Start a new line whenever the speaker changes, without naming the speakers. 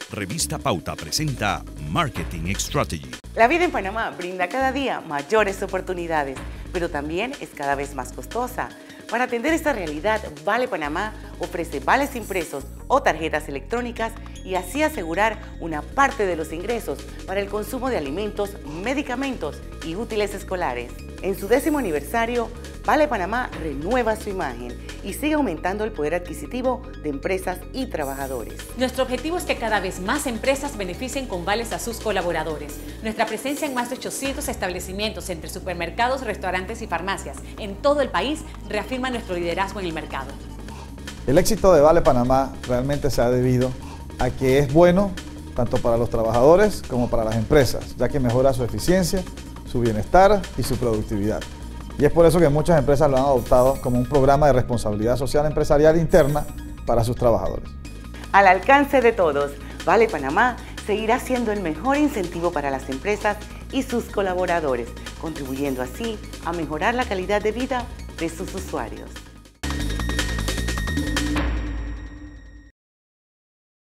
Revista Pauta presenta Marketing Strategy.
La vida en Panamá brinda cada día mayores oportunidades, pero también es cada vez más costosa. Para atender esta realidad, Vale Panamá ofrece vales impresos o tarjetas electrónicas y así asegurar una parte de los ingresos para el consumo de alimentos, medicamentos y útiles escolares. En su 10º aniversario, Vale Panamá renueva su imagen y sigue aumentando el poder adquisitivo de empresas y trabajadores.
Nuestro objetivo es que cada vez más empresas beneficien con vales a sus colaboradores. Nuestra presencia en más de 800 establecimientos entre supermercados, restaurantes y farmacias en todo el país reafirma nuestro liderazgo en el mercado.
El éxito de Vale Panamá realmente se ha debido a que es bueno tanto para los trabajadores como para las empresas, ya que mejora su eficiencia, su bienestar y su productividad. Y es por eso que muchas empresas lo han adoptado como un programa de responsabilidad social empresarial interna para sus trabajadores.
Al alcance de todos, Vale Panamá seguirá siendo el mejor incentivo para las empresas y sus colaboradores, contribuyendo así a mejorar la calidad de vida de sus usuarios.